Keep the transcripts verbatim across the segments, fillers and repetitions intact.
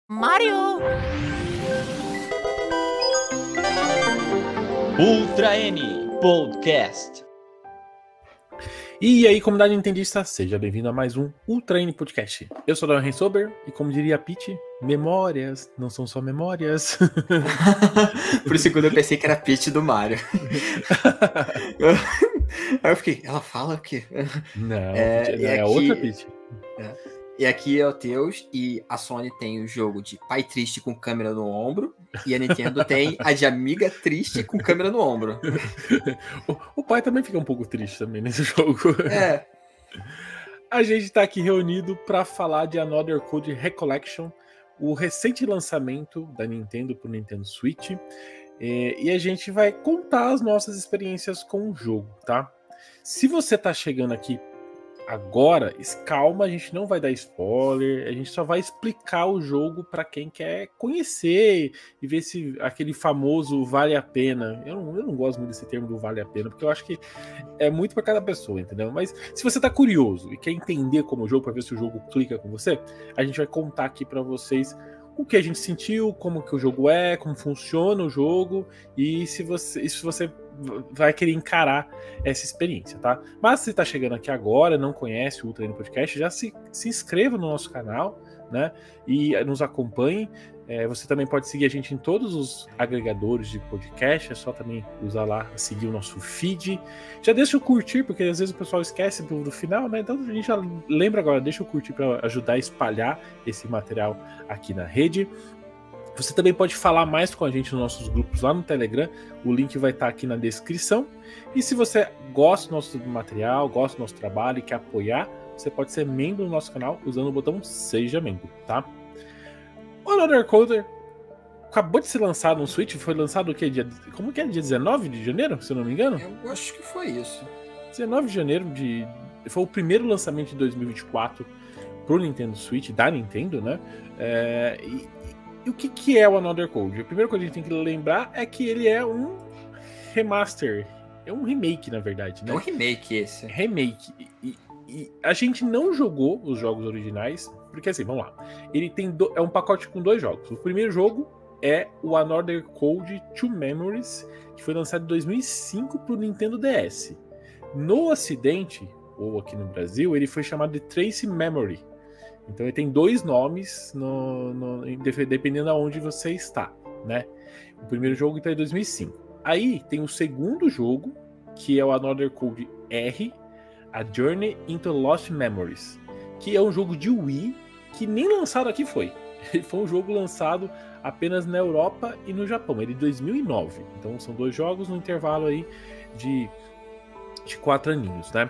Mario! Ultra N Podcast. E aí, comunidade nintendista, seja bem-vindo a mais um Ultra N Podcast. Eu sou o Daniel Rensober e, como diria a Peach, memórias não são só memórias. Por isso que eu pensei que era a Peach do Mario. Aí eu fiquei, ela fala o quê? Não, É, é, e é aqui- outra Peach. E aqui é o Teus, e a Sony tem o jogo de pai triste com câmera no ombro, e a Nintendo tem a de amiga triste com câmera no ombro. O, o pai também fica um pouco triste também nesse jogo. É, A gente tá aqui reunido para falar de Another Code Recollection, o recente lançamento da Nintendo pro Nintendo Switch. É, e a gente vai contar as nossas experiências com o jogo, tá? Se você tá chegando aqui agora, calma, a gente não vai dar spoiler, a gente só vai explicar o jogo para quem quer conhecer e ver se aquele famoso vale a pena. Eu não, eu não gosto muito desse termo do vale a pena, porque eu acho que é muito para cada pessoa, entendeu? Mas se você tá curioso e quer entender como o jogo, para ver se o jogo clica com você, a gente vai contar aqui para vocês o que a gente sentiu, como que o jogo é, como funciona o jogo e se você, e se você vai querer encarar essa experiência, tá? Mas se tá chegando aqui agora, não conhece o Ultra N Podcast, já se, se inscreva no nosso canal, né? E nos acompanhe. É, você também pode seguir a gente em todos os agregadores de podcast, é só também usar lá, seguir o nosso feed. Já deixa o curtir, porque às vezes o pessoal esquece do, do final, né? Então a gente já lembra agora, deixa o curtir para ajudar a espalhar esse material aqui na rede. Você também pode falar mais com a gente nos nossos grupos lá no Telegram, o link vai estar aqui na descrição. E se você gosta do nosso material, gosta do nosso trabalho e quer apoiar, você pode ser membro do nosso canal usando o botão Seja Membro, tá? O Another Code acabou de ser lançado no Switch, foi lançado o quê? Dia, como que é? Dia dezenove de janeiro, se eu não me engano? eu acho que foi isso. dezenove de janeiro de... Foi o primeiro lançamento de dois mil e vinte e quatro pro Nintendo Switch, da Nintendo, né? É, e, e o que, que é o Another Code? A primeira coisa que a gente tem que lembrar é que ele é um remaster. É um remake, na verdade, né? É um remake esse. Remake. E, e a gente não jogou os jogos originais, porque assim, vamos lá. Ele tem do, é um pacote com dois jogos. O primeiro jogo é o Another Code Two Memories, que foi lançado em dois mil e cinco para o Nintendo D S. No Ocidente, ou aqui no Brasil, ele foi chamado de Trace Memory. Então ele tem dois nomes, no, no, dependendo de onde você está, né? O primeiro jogo está em dois mil e cinco. Aí tem o segundo jogo, que é o Another Code R, A Journey into Lost Memories, que é um jogo de Wii que nem lançado aqui foi. Ele foi um jogo lançado apenas na Europa e no Japão. Ele é de dois mil e nove. Então são dois jogos no intervalo aí de, de quatro aninhos, né?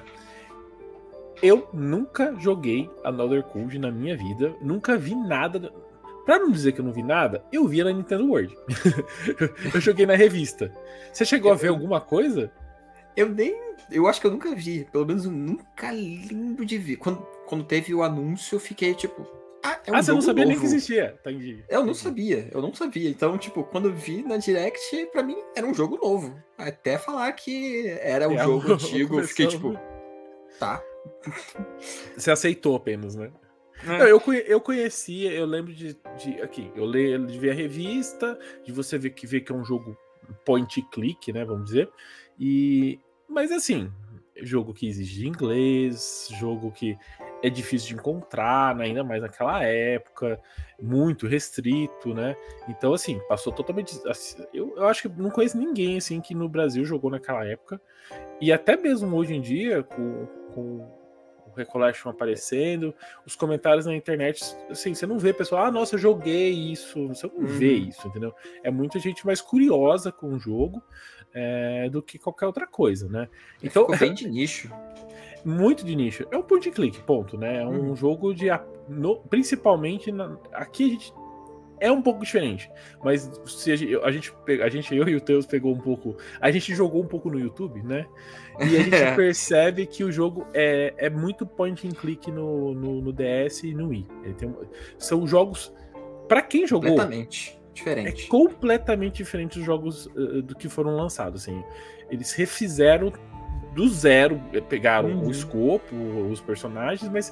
Eu nunca joguei Another Code na minha vida. Nunca vi nada. Pra não dizer que eu não vi nada, eu via na Nintendo World. Eu joguei na revista. Você chegou a ver alguma coisa? Eu nem. Eu acho que eu nunca vi. Pelo menos eu nunca lembro de ver. Quando, quando teve o anúncio, eu fiquei tipo. Ah, é um ah, você não jogo sabia novo. nem que existia. Entendi. Eu não Entendi. sabia, eu não sabia. Então, tipo, quando eu vi na Direct, pra mim era um jogo novo. Até falar que era um É, jogo eu- antigo, eu fiquei começou- tipo, tá. Você aceitou apenas, né? É. Não, eu, conhe- eu conhecia, eu lembro de, de aqui, eu leio, de ver a revista, de você ver que, ver que é um jogo point and click, né, vamos dizer. E, mas assim, jogo que exige inglês, jogo que é difícil de encontrar, né, ainda mais naquela época, muito restrito, né? Então assim, passou totalmente. Assim, eu, eu acho que não conheço ninguém assim que no Brasil jogou naquela época. E até mesmo hoje em dia, com, com o Recollection aparecendo, os comentários na internet, assim, você não vê pessoal, ah, nossa, eu joguei isso, você não Uhum. vê isso, entendeu? É muita gente mais curiosa com o jogo é, do que qualquer outra coisa, né? Então, Então, ficou bem de nicho. muito de nicho. É um point and click, ponto, né? É um Uhum. jogo de... No, principalmente, na, aqui a gente... É um pouco diferente, mas se a gente, a gente, a gente, eu e o Teus pegou um pouco, a gente jogou um pouco no YouTube, né? E a gente percebe que o jogo é, é muito point and click no, no, no D S e no Wii. Ele tem, são jogos, pra quem jogou, Completamente é diferente. completamente diferente dos jogos uh, do que foram lançados. Assim. Eles refizeram do zero, pegaram Uhum. o escopo, os personagens, mas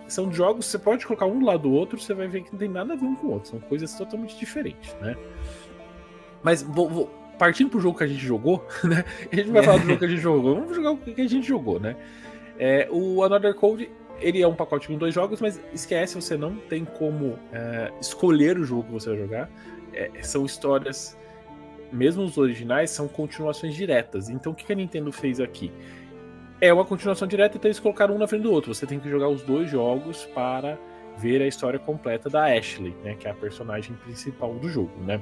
são jogos, você pode colocar um do lado do outro, você vai ver que não tem nada a ver um com o outro. São coisas totalmente diferentes, né? Mas, vou, vou, partindo pro jogo que a gente jogou, né? A gente vai falar do jogo que a gente jogou. Vamos jogar o que a gente jogou, né? É, o Another Code, ele é um pacote com dois jogos, mas esquece, você não tem como é, escolher o jogo que você vai jogar. É, são histórias, mesmo os originais, são continuações diretas. Então, o que a Nintendo fez aqui? É uma continuação direta, então eles colocaram um na frente do outro. Você tem que jogar os dois jogos para ver a história completa da Ashley, né? Que é a personagem principal do jogo, né?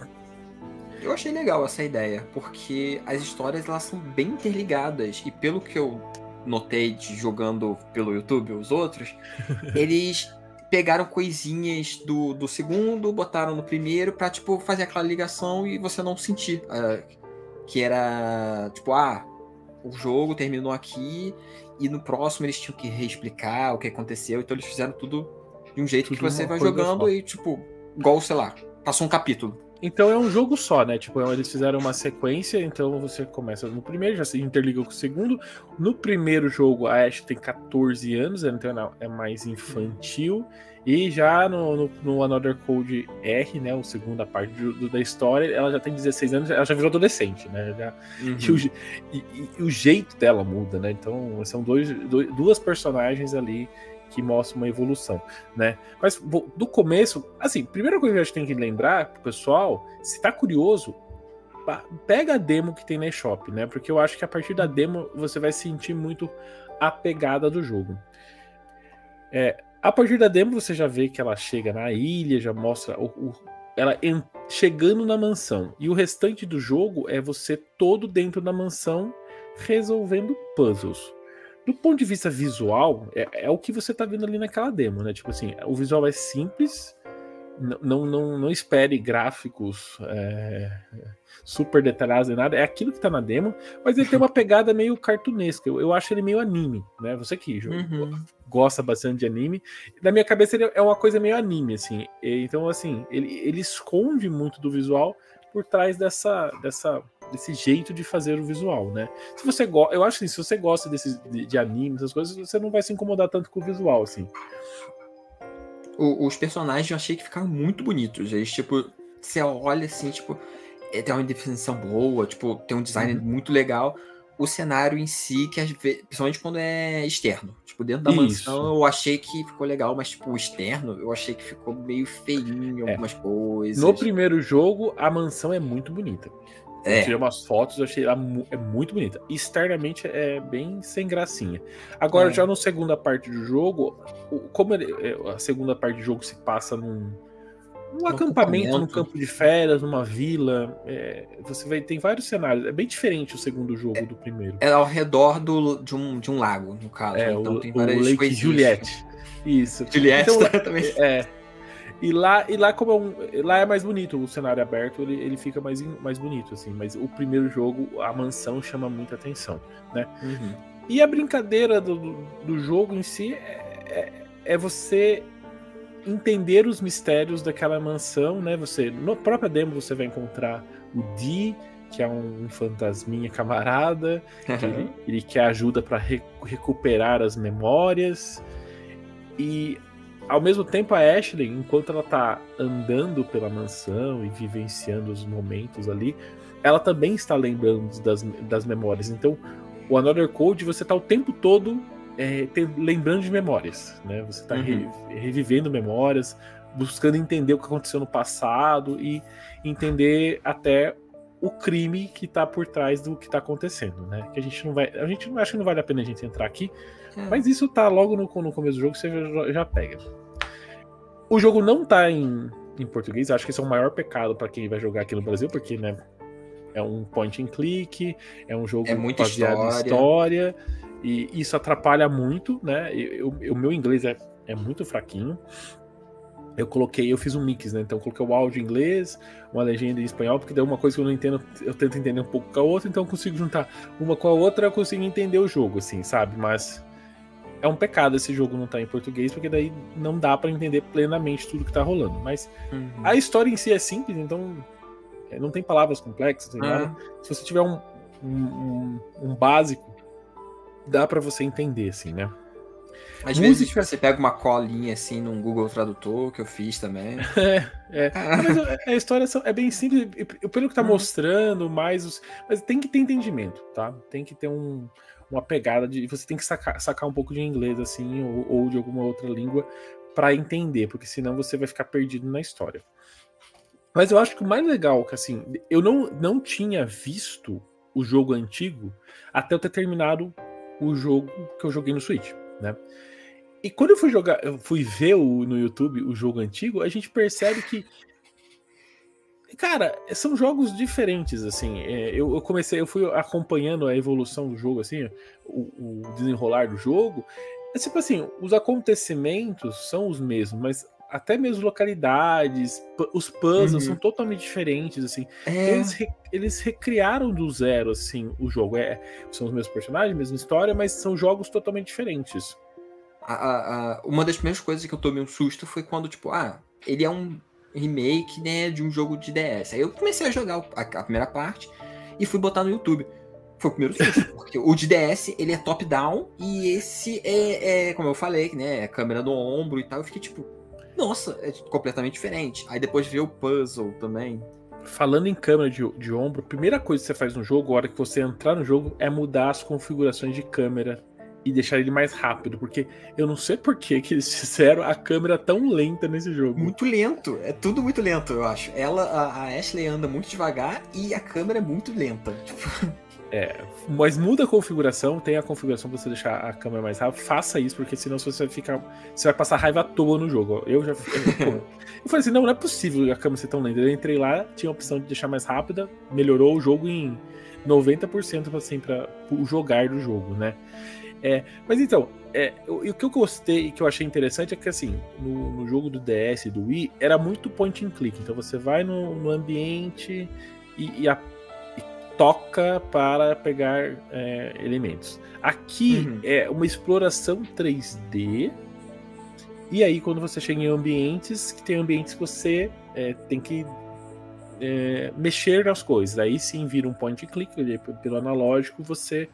Eu achei legal essa ideia, porque as histórias elas são bem interligadas, e pelo que eu notei de jogando pelo YouTube os outros, eles pegaram coisinhas do, do segundo, botaram no primeiro pra, tipo, fazer aquela ligação e você não sentir uh, que era, tipo, ah, o jogo terminou aqui e no próximo eles tinham que reexplicar o que aconteceu, então eles fizeram tudo de um jeito tudo que você vai jogando só. E, tipo, igual, sei lá, passou um capítulo. Então é um jogo só, né? Tipo, eles fizeram uma sequência, então você começa no primeiro, já se interliga com o segundo. No primeiro jogo, a Ash tem catorze anos, então é mais infantil. E já no, no, no Another Code R, né? A segunda parte do, da história, ela já tem dezesseis anos, ela já virou adolescente, né? Já, uhum. e, o, e, e, e o jeito dela muda, né? Então são dois, dois, duas personagens ali que mostra uma evolução, né? Mas do começo, assim, primeira coisa que a gente tem que lembrar pro pessoal, se tá curioso, pega a demo que tem na eShop, né? Porque eu acho que a partir da demo você vai sentir muito a pegada do jogo. É, a partir da demo você já vê que ela chega na ilha, já mostra o, o, ela en, chegando na mansão. E o restante do jogo é você todo dentro da mansão resolvendo puzzles. Do ponto de vista visual, é, é o que você tá vendo ali naquela demo, né? Tipo assim, o visual é simples, não, não, não espere gráficos é, super detalhados nem nada, é aquilo que tá na demo, mas ele tem uma pegada meio cartunesca, eu, eu acho ele meio anime, né? Você que uhum. gosta bastante de anime, na minha cabeça ele é uma coisa meio anime, assim, então assim, ele, ele esconde muito do visual por trás dessa... dessa desse jeito de fazer o visual, né? Se você gosta, eu acho que assim, se você gosta desse, de, de anime, essas coisas, você não vai se incomodar tanto com o visual, assim. O, os personagens eu achei que ficaram muito bonitos. Eles, tipo, você olha assim, tipo, é, tem uma definição boa, tipo, tem um design uhum. muito legal. O cenário em si, que às vezes, principalmente quando é externo. Tipo, dentro da Isso. mansão eu achei que ficou legal, mas tipo, o externo eu achei que ficou meio feinho em algumas é. coisas. No primeiro jogo, a mansão é muito bonita. Eu tirei umas fotos, eu achei ela é muito bonita. Externamente é bem sem gracinha. Agora, é. já na segunda parte do jogo, como ele, a segunda parte do jogo se passa num, num acampamento, num campo de férias, numa vila, é, você vai, tem vários cenários. É bem diferente o segundo jogo é, do primeiro. É ao redor do, de, um, de um lago, no caso. É, então o, tem várias o Lake coisinhas. Juliette. Isso. Juliette então, também. É. E lá, e lá, como é um, lá é mais bonito, o cenário aberto ele, ele fica mais, mais bonito, assim. Mas o primeiro jogo, a mansão chama muita atenção, né? Uhum. E a brincadeira do, do jogo em si é, é, é você entender os mistérios daquela mansão, né? Você, na própria demo você vai encontrar o Dee, que é um, um fantasminha camarada, uhum. que ele, ele quer ajuda para re, recuperar as memórias. E ao mesmo tempo, a Ashley, enquanto ela tá andando pela mansão e vivenciando os momentos ali, ela também está lembrando das, das memórias. Então, o Another Code, você tá o tempo todo é, tem, lembrando de memórias, né? Você tá uhum. re, revivendo memórias, buscando entender o que aconteceu no passado e entender até o crime que tá por trás do que tá acontecendo, né? Que a gente não vai... A gente acho que não vale a pena a gente entrar aqui, é. mas isso tá logo no, no começo do jogo, você já, já pega. O jogo não tá em, em português, acho que esse é o maior pecado pra quem vai jogar aqui no Brasil, porque, né, é um point and click, é um jogo é muita baseado história. em história, e isso atrapalha muito, né? O meu inglês é, é muito fraquinho. Eu coloquei, eu fiz um mix, né? Então eu coloquei o áudio em inglês, uma legenda em espanhol, porque daí uma coisa que eu não entendo, eu tento entender um pouco com a outra, então eu consigo juntar uma com a outra, eu consigo entender o jogo, assim, sabe? Mas é um pecado esse jogo não estar em português, porque daí não dá pra entender plenamente tudo que tá rolando. Mas uhum. a história em si é simples, então não tem palavras complexas, não tem nada. Se você tiver um, um, um básico, dá pra você entender, assim, né? Às Música... vezes você pega uma colinha assim num Google Tradutor, que eu fiz também. É, é. Ah. Mas a história é bem simples, pelo que tá hum. mostrando, mais os... mas tem que ter entendimento, tá? Tem que ter um, uma pegada de... Você tem que sacar, sacar um pouco de inglês, assim, ou, ou de alguma outra língua para entender, porque senão você vai ficar perdido na história. Mas eu acho que o mais legal, que assim, eu não, não tinha visto o jogo antigo até eu ter terminado o jogo que eu joguei no Switch, né? E quando eu fui jogar, eu fui ver o, no YouTube o jogo antigo, a gente percebe que, cara, são jogos diferentes, assim. É, eu, eu comecei, eu fui acompanhando a evolução do jogo, assim, o, o desenrolar do jogo. É tipo assim, os acontecimentos são os mesmos, mas até mesmo localidades, os puzzles uhum. são totalmente diferentes, assim. É. Eles, re, eles recriaram do zero, assim, o jogo. É, são os mesmos personagens, mesma história, mas são jogos totalmente diferentes. A, a, uma das primeiras coisas que eu tomei um susto foi quando, tipo, ah, ele é um remake, né, de um jogo de D S. Aí eu comecei a jogar a, a primeira parte e fui botar no YouTube. Foi o primeiro susto, porque o de D S, ele é top-down e esse é, é, como eu falei, né, é câmera no ombro e tal. Eu fiquei tipo, nossa, é completamente diferente. Aí depois veio o puzzle também. Falando em câmera de, de ombro, a primeira coisa que você faz no jogo, a hora que você entrar no jogo, é mudar as configurações de câmera e deixar ele mais rápido, porque eu não sei por que que eles fizeram a câmera tão lenta nesse jogo. Muito lento, é tudo muito lento, eu acho. Ela, a, a Ashley anda muito devagar e a câmera é muito lenta. É, mas muda a configuração, tem a configuração pra você deixar a câmera mais rápida, faça isso, porque senão você vai ficar, você vai passar raiva à toa no jogo. Eu já eu, eu falei assim, não, não é possível a câmera ser tão lenta. Eu entrei lá, tinha a opção de deixar mais rápida, melhorou o jogo em noventa por cento assim, para o jogar do jogo, né? É, mas então, é, o, o que eu gostei e que eu achei interessante é que assim, no, no jogo do D S e do Wii, era muito point and click. Então você vai no, no ambiente e, e, a, e toca para pegar é, elementos. Aqui uhum. é uma exploração três D. E aí quando você chega em ambientes, que tem ambientes que você é, tem que é, mexer nas coisas. Aí sim vira um point and click, pelo analógico você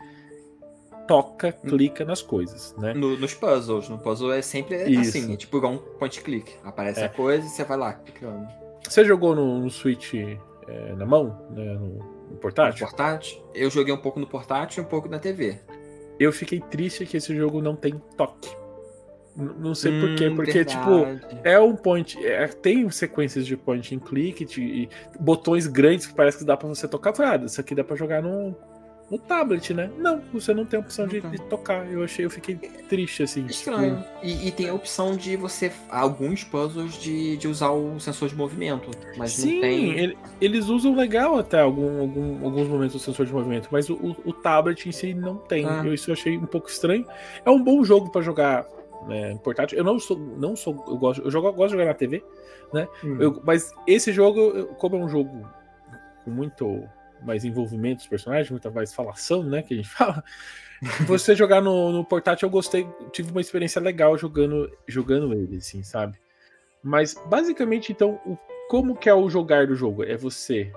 toca, clica nas coisas, né? No, nos puzzles. No puzzle é sempre Isso. assim, é tipo igual um point click. Aparece é. a coisa e você vai lá clicando. Você jogou no, no Switch é, na mão? Né, no, no portátil? No portátil? Eu joguei um pouco no portátil e um pouco na T V. Eu fiquei triste que esse jogo não tem toque. N- não sei hum, por quê, porque verdade. tipo, é um point. É, tem sequências de point and click, de, botões grandes que parece que dá pra você tocar. Eu falei, ah, isso aqui dá pra jogar no. No tablet, né? Não, você não tem a opção de, de tocar. Eu achei, eu fiquei triste, assim. Estranho. Tipo... E, e tem a opção de você. Alguns puzzles de, de usar o sensor de movimento. Mas Sim, não tem. Ele, eles usam legal até algum, algum, alguns momentos o sensor de movimento, mas o, o, o tablet em si não tem. Ah. Eu, isso eu achei um pouco estranho. É um bom jogo pra jogar né, portátil. Eu não sou. Não sou eu, gosto, eu, jogo, eu gosto de jogar na T V, né? Hum. Eu, mas esse jogo, como é um jogo com muito. mais envolvimento dos personagens, muita mais falação, né, que a gente fala. Você jogar no, no portátil, eu gostei, tive uma experiência legal jogando, jogando ele, assim, sabe? Mas, basicamente, então, o, como que é o jogar do jogo? É você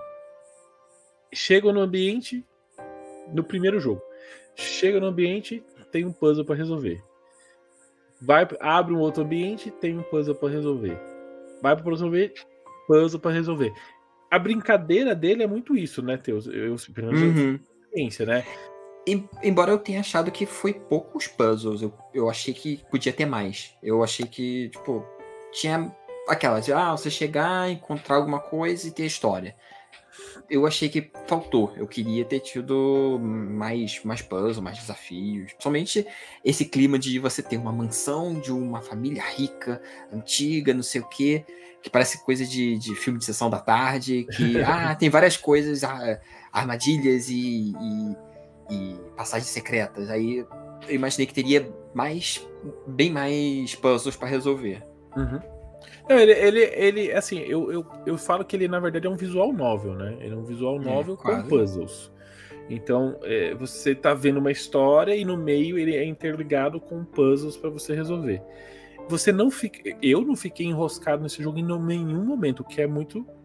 chega no ambiente, no primeiro jogo, chega no ambiente, tem um puzzle para resolver. Vai, abre um outro ambiente, tem um puzzle para resolver. Vai para resolver, puzzle para resolver. A brincadeira dele é muito isso, né, Teus? Eu, pelo menos, uhum. experiência, né? E, embora eu tenha achado que foi poucos puzzles, eu, eu achei que podia ter mais. Eu achei que, tipo, tinha aquela de, ah, você chegar, encontrar alguma coisa e ter história. Eu achei que faltou. Eu queria ter tido mais, mais puzzles, mais desafios. Principalmente esse clima de você ter uma mansão de uma família rica, antiga, não sei o quê. Que parece coisa de, de filme de sessão da tarde, que ah, tem várias coisas, ah, armadilhas e, e, e passagens secretas. Aí eu imaginei que teria mais, bem mais puzzles para resolver. Uhum. Não, ele, ele, ele, assim, eu, eu, eu falo que ele na verdade é um visual novel, né? Ele é um visual novel é, com quase. puzzles. Então, é, você tá vendo uma história e no meio ele é interligado com puzzles para você resolver. Você não fica. Eu não fiquei enroscado nesse jogo em nenhum momento, o que é muito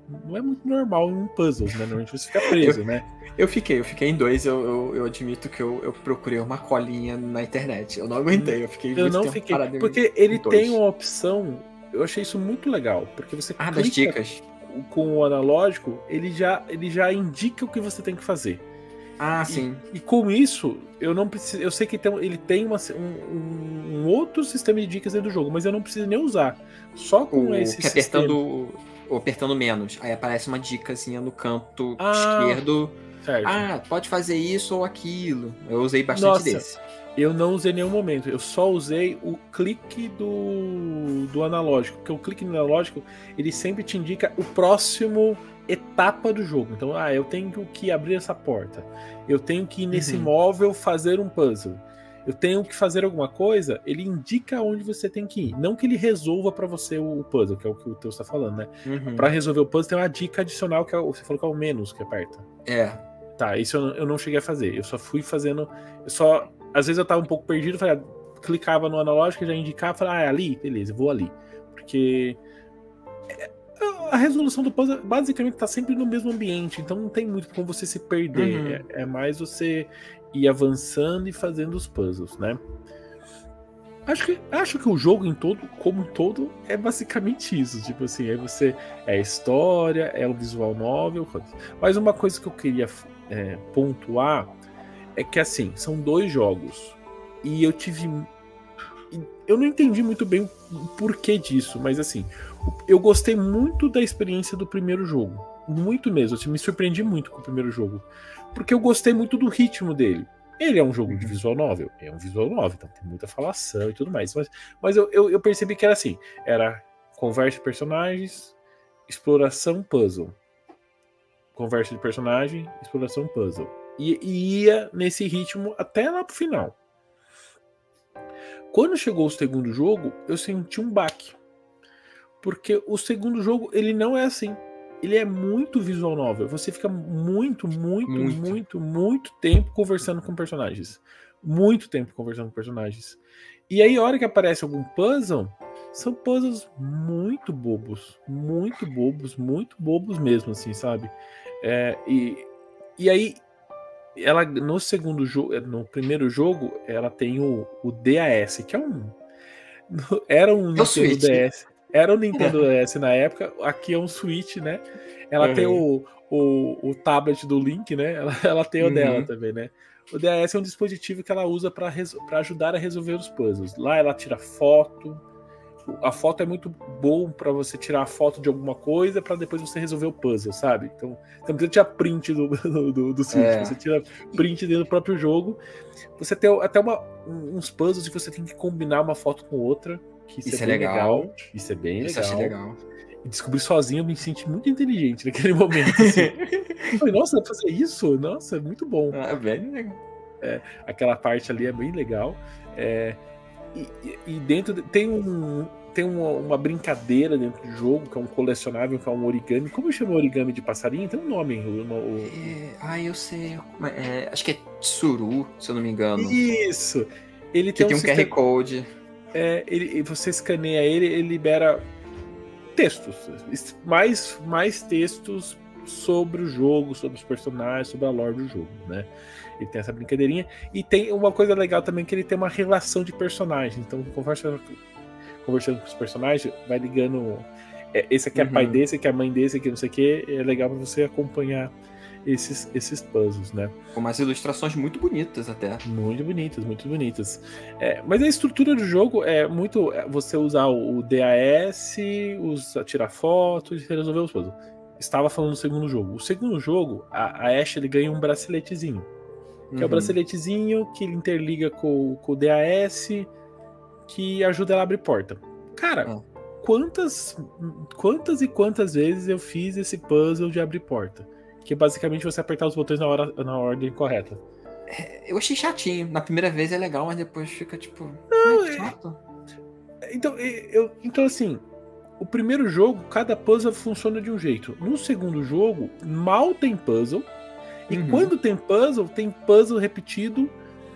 não é muito normal em um puzzle, né? Normalmente você fica preso, eu, né? Eu fiquei, eu fiquei em dois, eu, eu, eu admito que eu, eu procurei uma colinha na internet. Eu não aguentei, eu fiquei Eu muito não tempo fiquei, parado em porque ele dois. tem uma opção, eu achei isso muito legal, porque você Ah, das clica dicas. com o analógico, ele já, ele já indica o que você tem que fazer. Ah, E, sim. e com isso, eu não preciso. Eu sei que tem, ele tem uma, um, um outro sistema de dicas dentro do jogo, mas eu não preciso nem usar. Só com O esse que apertando, sistema. ou apertando menos. Aí aparece uma dicasinha no canto Ah, esquerdo. certo. Ah, pode fazer isso ou aquilo. Eu usei bastante Nossa, desse. Eu não usei em nenhum momento. Eu só usei o clique do, do analógico. Porque o clique no analógico, ele sempre te indica o próximo etapa do jogo. Então, ah, eu tenho que abrir essa porta. Eu tenho que ir nesse Uhum. móvel fazer um puzzle. Eu tenho que fazer alguma coisa, ele indica onde você tem que ir. Não que ele resolva pra você o puzzle, que é o que o teu está falando, né? Uhum. Pra resolver o puzzle tem uma dica adicional, que é o, você falou que é o menos que aperta. É. Tá, isso eu, eu não cheguei a fazer. Eu só fui fazendo. Eu só. Às vezes eu tava um pouco perdido, falei, ah, clicava no analógico, já indicava, falei, ah, é ali? Beleza, vou ali. Porque a resolução do puzzle basicamente tá sempre no mesmo ambiente, então não tem muito como você se perder. Uhum. É, é mais você ir avançando e fazendo os puzzles, né? Acho que, acho que o jogo em todo, como um todo, é basicamente isso. Tipo assim, é você. É a história, é o visual novel. Mas uma coisa que eu queria é, pontuar é que assim, são dois jogos. E eu tive. Eu não entendi muito bem o porquê disso, mas assim, eu gostei muito da experiência do primeiro jogo. Muito mesmo. Assim, me surpreendi muito com o primeiro jogo. Porque eu gostei muito do ritmo dele. Ele é um jogo de visual novel, é um visual novel, então tem muita falação e tudo mais. Mas, mas eu, eu, eu percebi que era assim: era conversa de personagens, exploração, puzzle. Conversa de personagem, exploração, puzzle. E, e ia nesse ritmo até lá pro final. Quando chegou o segundo jogo, eu senti um baque. Porque o segundo jogo, ele não é assim. Ele é muito visual novel. Você fica muito, muito, muito, muito, muito tempo conversando com personagens. Muito tempo conversando com personagens. E aí, a hora que aparece algum puzzle, são puzzles muito bobos. Muito bobos, muito bobos mesmo, assim, sabe? É, e, e aí, ela no segundo jogo, no primeiro jogo, ela tem o, o D A S, que é um. Era um É o Nintendo Switch. D S. Era o Nintendo D S na época, aqui é um Switch, né? Ela uhum. tem o, o, o tablet do Link, né? Ela, ela tem o uhum. dela também, né? O D A S é um dispositivo que ela usa para ajudar a resolver os puzzles. Lá ela tira foto. A foto é muito bom para você tirar a foto de alguma coisa para depois você resolver o puzzle, sabe? Então, você não precisa tirar print do, do, do, do Switch, é. Você tira print dentro do próprio jogo. Você tem até uma, uns puzzles que você tem que combinar uma foto com outra. Que isso, isso é, é legal. legal. Isso é bem isso legal. legal. E descobrir sozinho, eu me senti muito inteligente naquele momento. Assim. Falei, nossa, dá pra fazer isso? Nossa, é muito bom. Ah, bem legal. É, aquela parte ali é bem legal. É, e, e dentro de, tem, um, tem uma, uma brincadeira dentro do jogo, que é um colecionável, que é um origami. Como chama origami de passarinho? Tem um nome. O, o... É, ah, eu sei. É, acho que é Tsuru, se eu não me engano. Isso! Ele que tem, tem um, um sistema... Q R Code. É, ele, você escaneia ele, ele libera textos, mais, mais textos sobre o jogo, sobre os personagens, sobre a lore do jogo, né? Ele tem essa brincadeirinha e tem uma coisa legal também, que ele tem uma relação de personagens. Então, conversa, conversando com os personagens, vai ligando é, esse aqui é uhum. pai desse, esse aqui é mãe desse, aqui não sei o que. É legal pra você acompanhar esses, esses puzzles, né? Com umas ilustrações muito bonitas até. Muito bonitas, muito bonitas. É, mas a estrutura do jogo é muito você usar o D A S, usar, tirar fotos e resolver os puzzles. Estava falando do segundo jogo. O segundo jogo, a, a Ashe ele ganha um braceletezinho. Que uhum. é o braceletezinho que ele interliga com, com o D A S, que ajuda ela a abrir porta. Cara, uhum. quantas, quantas e quantas vezes eu fiz esse puzzle de abrir porta? Que é basicamente você apertar os botões na, hora, na ordem correta. É, eu achei chatinho. Na primeira vez é legal, mas depois fica tipo. Não, é chato. É... Então, eu, então, assim, o primeiro jogo, cada puzzle funciona de um jeito. No segundo jogo, mal tem puzzle. E uhum. quando tem puzzle, tem puzzle repetido,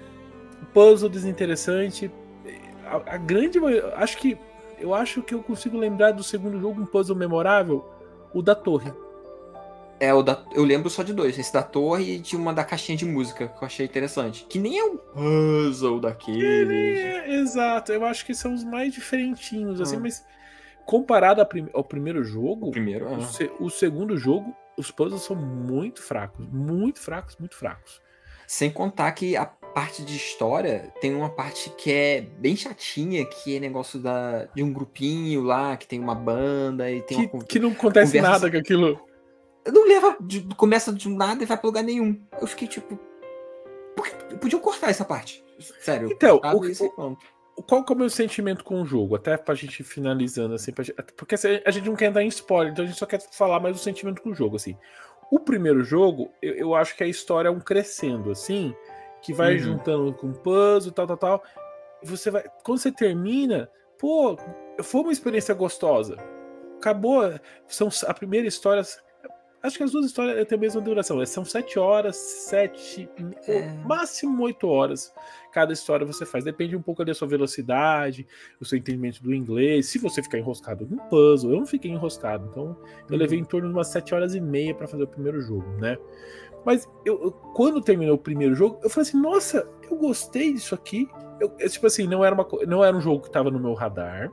puzzle desinteressante. A, a grande. Acho que. Eu acho que eu consigo lembrar do segundo jogo um puzzle memorável. o da torre. É, o da, eu lembro só de dois. Esse da torre e de uma da caixinha de música, que eu achei interessante. Que nem é um puzzle daqueles. É, exato, eu acho que são os mais diferentinhos, assim, Ah. mas comparado a prim- ao primeiro jogo, O primeiro, o, ah. se- o segundo jogo, os puzzles são muito fracos, muito fracos, muito fracos. Sem contar que a parte de história tem uma parte que é bem chatinha, que é negócio da, de um grupinho lá, que tem uma banda e tem Que, uma con- que não acontece conversa- nada com aquilo. Não leva, de- começa de nada e vai pra lugar nenhum. Eu fiquei tipo. Por que, podiam cortar essa parte. Sério, Então, cortava o- isso e pronto. Qual que é o meu sentimento com o jogo? Até pra gente ir finalizando, assim, pra gente- porque assim, a gente não quer dar em spoiler, então a gente só quer falar mais o sentimento com o jogo, assim. O primeiro jogo, eu, eu acho que a história é um crescendo, assim, que vai Uhum. juntando com puzzle, tal, tal, tal. E você vai. Quando você termina, pô, foi uma experiência gostosa. Acabou. São a primeira história. Acho que as duas histórias têm a mesma duração. São sete horas, sete, É. máximo oito horas. Cada história você faz. Depende um pouco da sua velocidade, do seu entendimento do inglês. Se você ficar enroscado no puzzle, eu não fiquei enroscado. Então, eu Uhum. levei em torno de umas sete horas e meia para fazer o primeiro jogo, né? Mas eu, eu- quando terminou o primeiro jogo, eu falei assim, nossa, eu gostei disso aqui. Eu, eu, tipo assim, não era, uma, co- não era um jogo que estava no meu radar.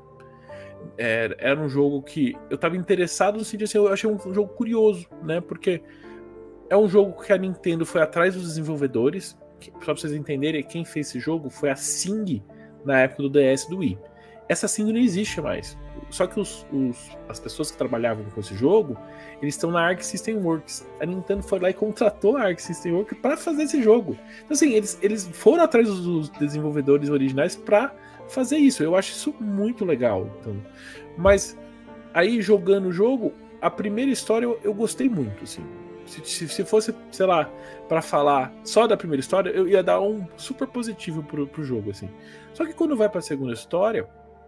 Era, era um jogo que eu estava interessado no sentido assim, eu achei um jogo curioso, né? Porque é um jogo que a Nintendo foi atrás dos desenvolvedores. Que, só pra vocês entenderem, quem fez esse jogo foi a Sing na época do D S e do Wii. Essa Sing não existe mais. Só que os, os- as pessoas que trabalhavam com esse jogo, eles estão na Arc System Works. A Nintendo foi lá e contratou a Arc System Works para fazer esse jogo. Então assim, eles, eles foram atrás dos, dos desenvolvedores originais para fazer isso. Eu acho isso muito legal. Então, mas aí jogando o jogo, a primeira história eu, eu gostei muito, assim. Se, se, se fosse, sei lá, pra falar só da primeira história, eu ia dar um super positivo pro, pro jogo, assim. Só que quando vai pra segunda história,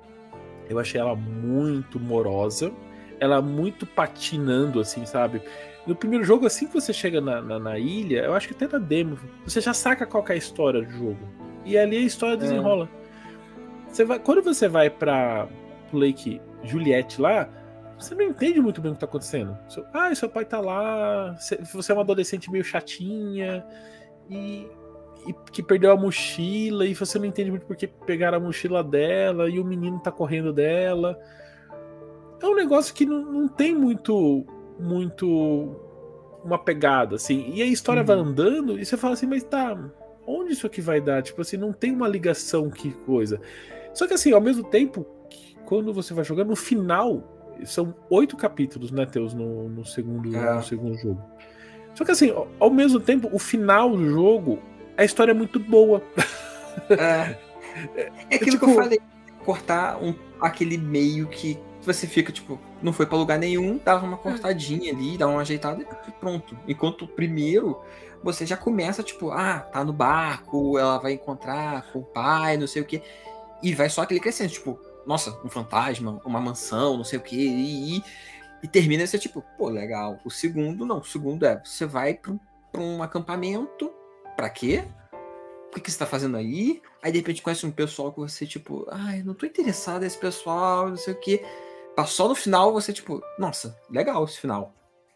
eu achei ela muito morosa, ela muito patinando, assim, sabe? No primeiro jogo, assim que você chega na, na, na ilha, eu acho que até na demo, você já saca qual que é a história do jogo. E ali a história desenrola. Você vai, quando você vai pra pro Lake Juliette lá, você não entende muito bem o que tá acontecendo. Seu, ah, seu pai tá lá, você é uma adolescente meio chatinha e, e que perdeu a mochila e você não entende muito porque pegaram a mochila dela e o menino tá correndo dela. É um negócio que não, não tem muito, muito uma pegada, assim. E a história Uhum. vai andando e você fala assim, mas tá, onde isso aqui vai dar? Tipo assim, não tem uma ligação, que coisa. Só que assim, ao mesmo tempo, quando você vai jogando, no final, são oito capítulos, né, Teus, no, no, segundo, É. no segundo jogo. Só que assim, ao, ao mesmo tempo, o final do jogo, a história é muito boa. É, é aquilo tipo- que eu falei. Cortar um, aquele meio que você fica, tipo, não foi pra lugar nenhum, dava uma cortadinha ali, dá uma ajeitada e pronto. Enquanto o primeiro, você já começa, tipo, ah, tá no barco, ela vai encontrar com o pai, não sei o quê. E vai só aquele crescendo, tipo, nossa, um fantasma, uma mansão, não sei o quê. E, e, e termina esse tipo, pô, legal. O segundo, não. O segundo é, você vai pra, um- pra um acampamento, pra quê? O que, que você tá fazendo aí? Aí de repente conhece um pessoal que você, tipo, ai, não tô interessado nesse pessoal, não sei o quê. Passou no final, você, tipo, nossa, legal esse final.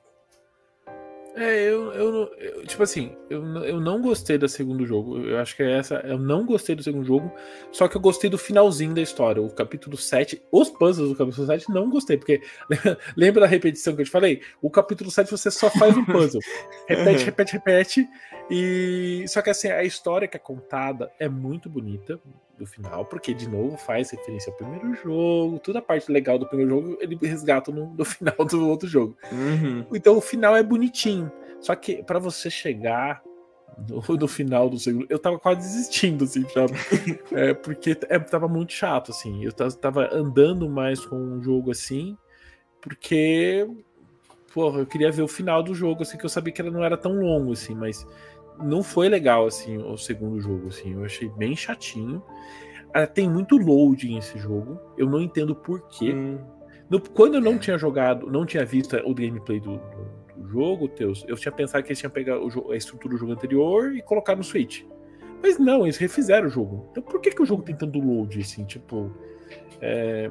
É, eu, eu, não- eu- tipo assim, eu, não- eu não gostei do segundo jogo. Eu acho que é essa. Eu não gostei do segundo jogo. Só que eu gostei do finalzinho da história. O capítulo sete. Os puzzles do capítulo sete não gostei. Porque lembra da repetição que eu te falei? O capítulo sete você só faz um puzzle. Repete, Uhum. repete, repete. E. Só que assim, a história que é contada é muito bonita do final. Porque, de novo, faz referência ao primeiro jogo. Toda a parte legal do primeiro jogo ele resgata no, no final do outro jogo. Uhum. Então o final é bonitinho. Só que pra você chegar no, no final do segundo, eu tava quase desistindo, assim, sabe? É, porque é, tava muito chato, assim. Eu tava, tava andando mais com um jogo assim, porque, porra, eu queria ver o final do jogo, assim, que eu sabia que ele não era tão longo, assim, mas não foi legal, assim, o segundo jogo, assim. Eu achei bem chatinho. Ah, tem muito loading esse jogo. Eu não entendo por quê. Hum. No- quando eu não tinha jogado, não tinha visto o gameplay do, do- do jogo, Teus, eu tinha pensado que eles tinham pegado o jo- a estrutura do jogo anterior e colocar no Switch. Mas não, eles refizeram o jogo. Então por que, que o jogo tem tanto load, assim, tipo... é,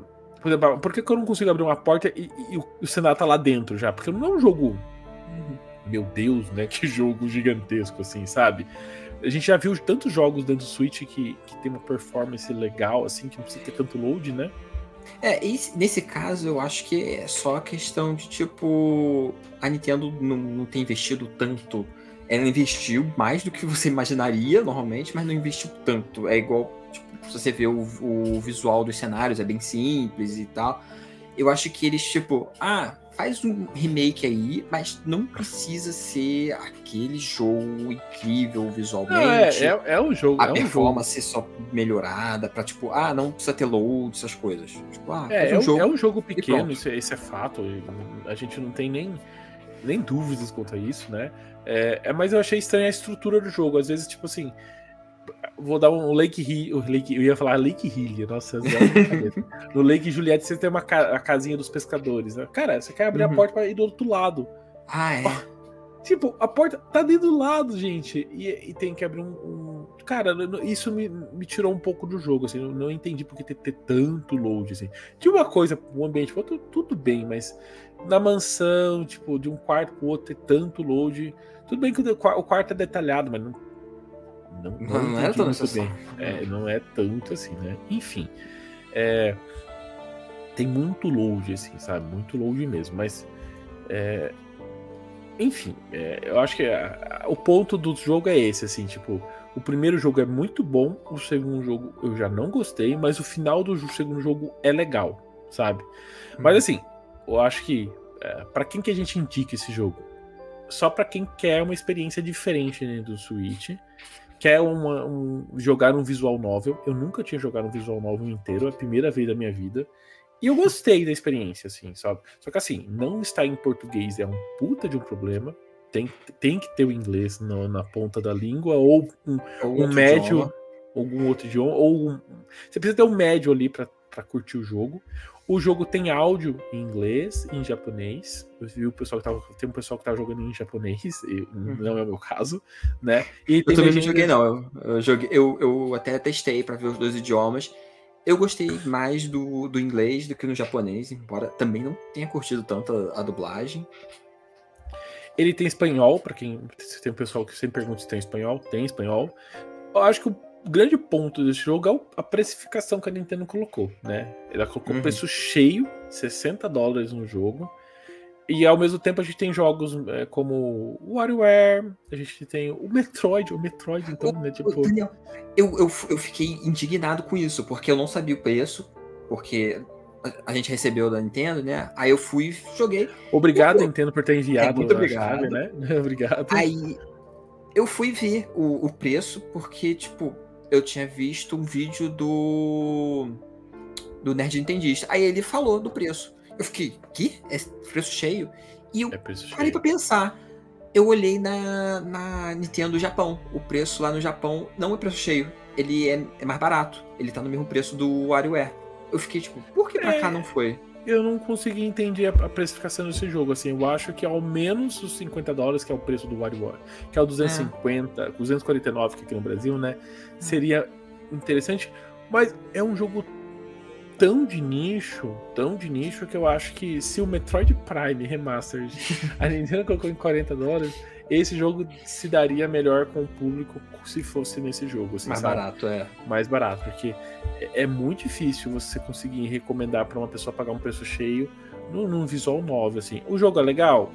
Por exemplo, por que, que eu não consigo abrir uma porta e, e, e o cenário tá lá dentro já? Porque não é um jogo. Meu Deus, né? Que jogo gigantesco, assim, sabe? A gente já viu tantos jogos dentro do Switch que, que tem uma performance legal, assim, que não precisa ter tanto load, né? É, esse, nesse caso eu acho que é só questão de tipo. A Nintendo não, não tem investido tanto. Ela investiu mais do que você imaginaria normalmente, mas não investiu tanto. É igual, tipo, se você vê o, o visual dos cenários, é bem simples e tal. Eu acho que eles, tipo, ah, faz um remake aí, mas não precisa ser aquele jogo incrível visualmente. Não, é, é, é um jogo. A é um performance jogo. só melhorada pra, tipo, ah, não precisa ter load, essas coisas. Tipo, ah, É, faz é, um um, jogo é um jogo e pequeno, pronto. isso, é- isso é fato. A gente não tem nem, nem dúvidas quanto a isso, né? É, é, mas eu achei estranha a estrutura do jogo. Às vezes, tipo assim, vou dar um Lake Hill. Lake, eu ia falar Lake Hill, nossa, zero na cabeça. No Lake Juliette você tem uma ca- a casinha dos pescadores, né? Cara, você quer abrir a Uhum. porta pra ir do outro lado. Ah, é. Tipo, a porta tá ali do lado, gente. E, e tem que abrir um. um- Cara, isso me, me tirou um pouco do jogo, assim. Eu não entendi por que ter, ter tanto load, assim. De uma coisa, um ambiente pro outro, tudo bem, mas na mansão, tipo, de um quarto pro outro ter tanto load. Tudo bem que o, o quarto é detalhado, mas não. Não, não, Não, não era entendi tão muito bem. necessário. É, não é tanto assim, né? Enfim. É, tem muito load, assim, sabe? Muito load mesmo, mas. É, enfim, é, eu acho que a- a- o ponto do jogo é esse, assim, tipo, o primeiro jogo é muito bom, o segundo jogo eu já não gostei, mas o final do jo- segundo jogo é legal, sabe? Mas assim, eu acho que é, para quem que a gente indica esse jogo? Só pra quem quer uma experiência diferente, né, do Switch, quer uma- um- jogar um visual novel. Eu nunca tinha jogado um visual novel inteiro, é a primeira vez da minha vida. E eu gostei da experiência, assim, sabe? Só que assim, não está em português é um puta de um problema. Tem, tem que ter o inglês no- na ponta da língua, ou um, Ou um outro médio, idioma. algum outro idioma, ou um- você precisa ter um médio ali pra, pra curtir o jogo. O jogo tem áudio em inglês e em japonês. Eu vi o pessoal que tava, tem um pessoal que tava jogando em japonês, e não é o meu caso, né? E Eu tem também não legenda joguei, de- não. Eu, eu, joguei, eu, eu até testei pra ver os dois idiomas. Eu gostei mais do, do inglês do que no japonês, embora também não tenha curtido tanto a, a dublagem. Ele tem espanhol, pra quem. Se tem um pessoal que sempre pergunta se tem espanhol, tem espanhol. Eu acho que o grande ponto desse jogo é o- a precificação que a Nintendo colocou, né? Ela colocou Uhum. preço cheio, sessenta dólares no jogo. E ao mesmo tempo a gente tem jogos é, como o WarioWare, a gente tem o Metroid, o Metroid, então, né? Ô, Tipo. Daniel, eu, eu, eu fiquei indignado com isso, porque eu não sabia o preço, porque a, a gente recebeu da Nintendo, né? Aí eu fui e joguei. Obrigado, Eu- Nintendo, por ter É, enviado muito a chave, obrigado. né? Obrigado. Aí eu fui ver o, o preço, porque, tipo, eu tinha visto um vídeo do. do Nerd Nintendista. Aí ele falou do preço. Eu fiquei, que? É preço cheio? E eu É preço parei pra cheio. pensar. Eu olhei na, na Nintendo Japão. O preço lá no Japão não é preço cheio. Ele é, é mais barato. Ele tá no mesmo preço do WarioWare. Eu fiquei tipo, por que pra É. cá não foi? Eu não consegui entender a a precificação desse jogo, assim, eu acho que ao menos os cinquenta dólares, que é o preço do WarioWare, que é o duzentos e cinquenta, duzentos e quarenta e nove que aqui no Brasil, né, seria interessante, mas é um jogo tão de nicho, tão de nicho, que eu acho que se o Metroid Prime Remastered a Nintendo colocou em quarenta dólares, esse jogo se daria melhor com o público se fosse nesse jogo, assim, Mais sabe? barato, é. Mais barato, porque é é muito difícil você conseguir recomendar para uma pessoa pagar um preço cheio num, num visual novel, assim. O jogo é legal?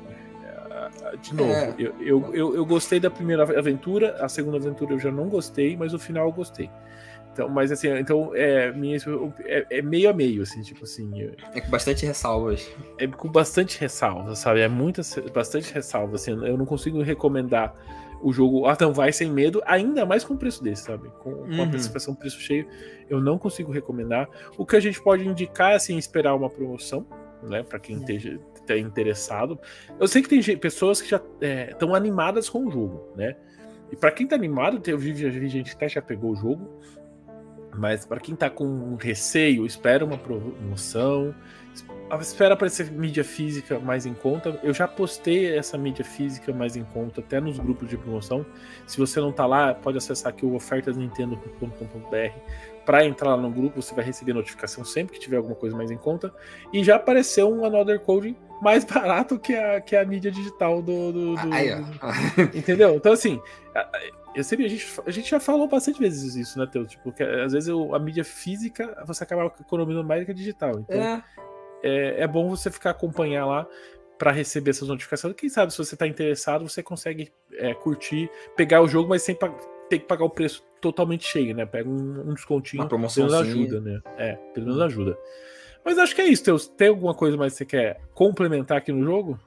É, de novo, É. eu, eu, eu, eu gostei da primeira aventura, a segunda aventura eu já não gostei, mas o final eu gostei. Então, mas assim, então é, minha, é, é meio a meio, assim, tipo assim, é, É com bastante ressalvas. é com bastante ressalva, sabe? É muita, bastante ressalva, assim, eu não consigo recomendar o jogo Arkham vai sem medo, ainda mais com um preço desse, sabe? Com, com a Uhum. precificação preço cheio, eu não consigo recomendar. O que a gente pode indicar é assim, esperar uma promoção, né? Para quem esteja tá interessado. Eu sei que tem gente- pessoas que já estão animadas com o jogo, né? E para quem tá animado, eu vi, já vi gente que até já pegou o jogo. Mas para quem tá com receio, espera uma promoção, espera aparecer mídia física mais em conta. Eu já postei essa mídia física mais em conta até nos grupos de promoção. Se você não tá lá, pode acessar aqui o ofertas nintendo ponto com ponto b r para entrar lá no grupo. Você vai receber notificação sempre que tiver alguma coisa mais em conta. E já apareceu um Another Code mais barato que a, que a mídia digital do... do, do, Aí, ó. do entendeu? Então assim... Eu sei, a gente, a gente já falou bastante vezes isso, né, Teu? Tipo, que às vezes eu, a mídia física você acaba economizando mais do que a digital. Então É. é, é bom você ficar acompanhar lá para receber essas notificações. Quem sabe, se você tá interessado, você consegue é, curtir, pegar o jogo, mas sem ter que pagar o preço totalmente cheio, né? Pega um, um descontinho, Uma promoção pelo menos ajuda, né? É, pelo menos ajuda. Mas acho que é isso, Teus. Tem alguma coisa mais que você quer complementar aqui no jogo?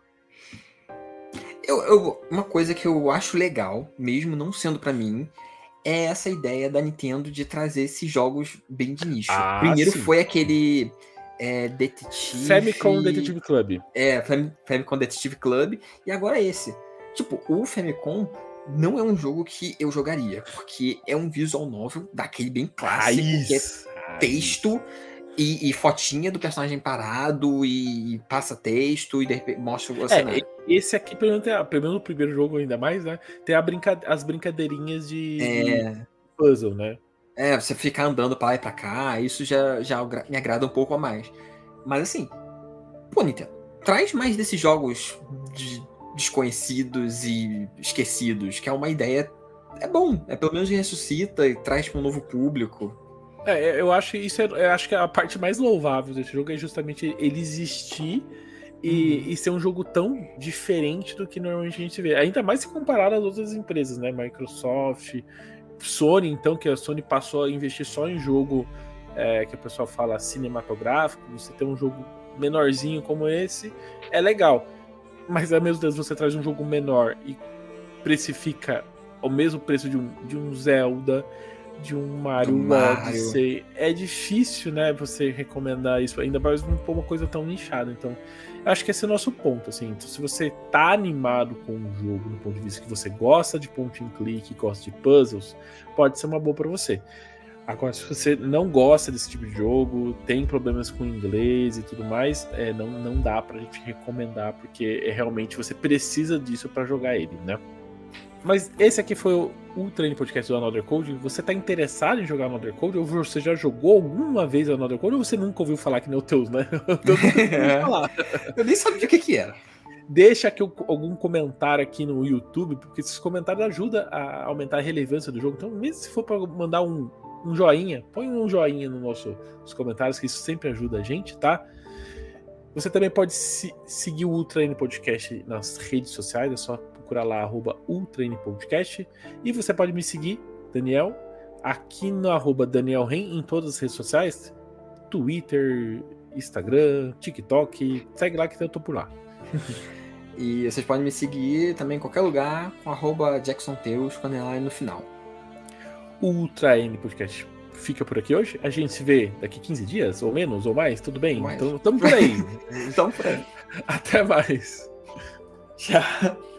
Eu, eu, uma coisa que eu acho legal, mesmo não sendo pra mim, é essa ideia da Nintendo de trazer esses jogos bem de nicho. Ah, Primeiro sim. foi aquele é, Detetive... Famicom Detective Club. É, Fam- Famicom Detective Club, e agora esse. Tipo, o Famicom não é um jogo que eu jogaria, porque é um visual novel daquele bem clássico, que é Raiz. texto e, e fotinha do personagem parado e passa texto e de repente mostra o cenário. É, esse aqui, pelo menos, tem a- pelo menos no primeiro jogo ainda mais, né? Tem a brinca, as brincadeirinhas de, É, de puzzle, né? é, você ficar andando pra lá e pra cá, isso já, já agra- me agrada um pouco a mais. Mas assim, pô, Nintendo, traz mais desses jogos de- desconhecidos e esquecidos, que é uma ideia. É bom, é pelo menos ressuscita e traz para um novo público. É, eu acho isso é, eu acho que a parte mais louvável desse jogo é justamente ele existir e, Uhum. e ser um jogo tão diferente do que normalmente a gente vê. Ainda mais se comparado às outras empresas, né? Microsoft, Sony, então, que a Sony passou a investir só em jogo é, que o pessoal fala cinematográfico. Você ter um jogo menorzinho como esse é legal. Mas ao mesmo tempo você traz um jogo menor e precifica ao mesmo preço de um, de um Zelda, de um Mario, Do Mario. Odyssey. É difícil, né, você recomendar isso, ainda mais não for uma coisa tão nichada. Então, eu acho que esse é o nosso ponto, assim. Então, se você tá animado com o jogo, do ponto de vista que você gosta de point and click, gosta de puzzles, pode ser uma boa para você. Agora, se você não gosta desse tipo de jogo, tem problemas com inglês e tudo mais, é, não, não dá pra gente recomendar, porque é, realmente você precisa disso pra jogar ele, né? Mas esse aqui foi o Ultra N Podcast do Another Code. Você tá interessado em jogar Another Code? Ou você já jogou alguma vez Another Code? Ou você nunca ouviu falar que nem o Teus, né? Eu nunca ouvi falar. Eu nem sabia o que que era. Deixa aqui algum comentário aqui no YouTube, porque esses comentários ajudam a aumentar a relevância do jogo. Então, mesmo se for para mandar um, um joinha, põe um joinha no nosso, nos comentários, que isso sempre ajuda a gente, tá? Você também pode se, seguir o Ultra N Podcast nas redes sociais, é só procurar lá, arroba Ultra N Podcast. E você pode me seguir, Daniel, aqui no arroba Daniel Ren, em todas as redes sociais, Twitter, Instagram, TikTok, segue lá que eu tô por lá. E vocês podem me seguir também em qualquer lugar com arroba Jackson Teus, quando é lá no final. O Ultra N Podcast fica por aqui hoje. A gente se vê daqui quinze dias, ou menos, ou mais, tudo bem? Mais. Então, tamo por aí. Então, por aí. Até mais. Tchau.